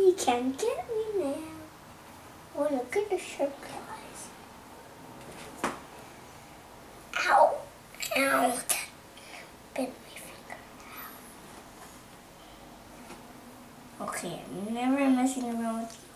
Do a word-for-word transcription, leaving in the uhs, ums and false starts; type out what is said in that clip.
You can't get me now. Oh, look at the surprise. Ow. Ow. Bit my finger. Okay, I'm never messing around with you.